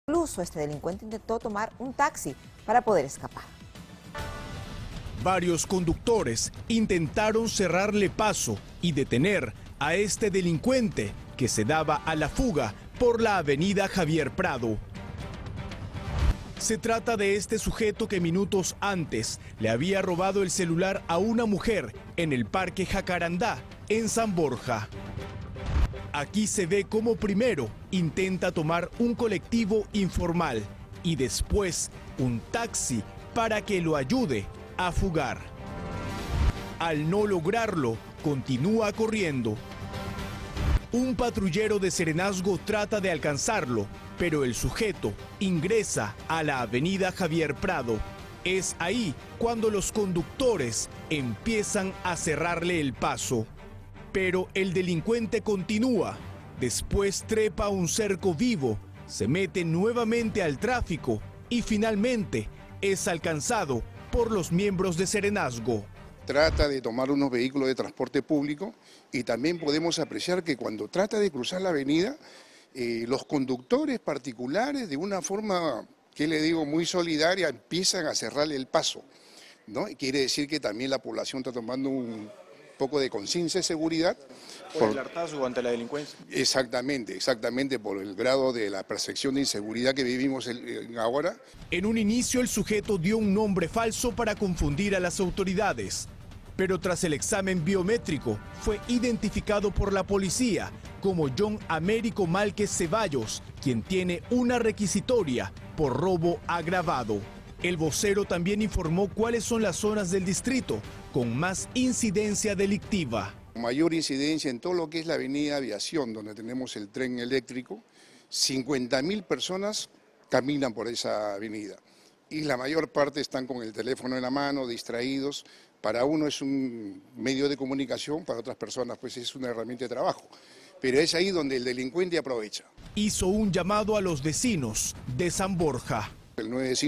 Incluso este delincuente intentó tomar un taxi para poder escapar. Varios conductores intentaron cerrarle paso y detener a este delincuente que se daba a la fuga por la avenida Javier Prado. Se trata de este sujeto que minutos antes le había robado el celular a una mujer en el Parque Jacarandá, en San Borja. Aquí se ve cómo primero intenta tomar un colectivo informal y después un taxi para que lo ayude a fugar. Al no lograrlo, continúa corriendo. Un patrullero de Serenazgo trata de alcanzarlo, pero el sujeto ingresa a la avenida Javier Prado. Es ahí cuando los conductores empiezan a cerrarle el paso. Pero el delincuente continúa. Después trepa un cerco vivo, se mete nuevamente al tráfico y finalmente es alcanzado por los miembros de Serenazgo. Trata de tomar unos vehículos de transporte público y también podemos apreciar que cuando trata de cruzar la avenida, los conductores particulares de una forma, que le digo, muy solidaria, empiezan a cerrarle el paso, ¿no? Quiere decir que también la población está tomando un poco de conciencia de seguridad. ¿Por el hartazgo ante la delincuencia? Exactamente, por el grado de la percepción de inseguridad que vivimos ahora. En un inicio el sujeto dio un nombre falso para confundir a las autoridades, pero tras el examen biométrico fue identificado por la policía como John Américo Márquez Ceballos, quien tiene una requisitoria por robo agravado. El vocero también informó cuáles son las zonas del distrito con más incidencia delictiva. Mayor incidencia en todo lo que es la avenida Aviación, donde tenemos el tren eléctrico. 50.000 personas caminan por esa avenida y la mayor parte están con el teléfono en la mano, distraídos. Para uno es un medio de comunicación, para otras personas pues es una herramienta de trabajo. Pero es ahí donde el delincuente aprovecha. Hizo un llamado a los vecinos de San Borja. El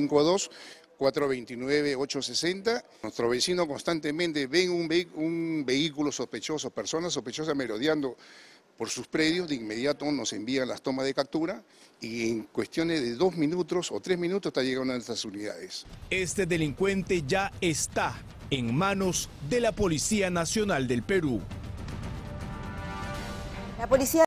952-429-860. Nuestros vecinos constantemente ven un vehículo sospechoso, personas sospechosas merodeando por sus predios, de inmediato nos envían las tomas de captura y en cuestiones de 2 minutos o 3 minutos está llegando una de nuestras unidades. Este delincuente ya está en manos de la Policía Nacional del Perú. La policía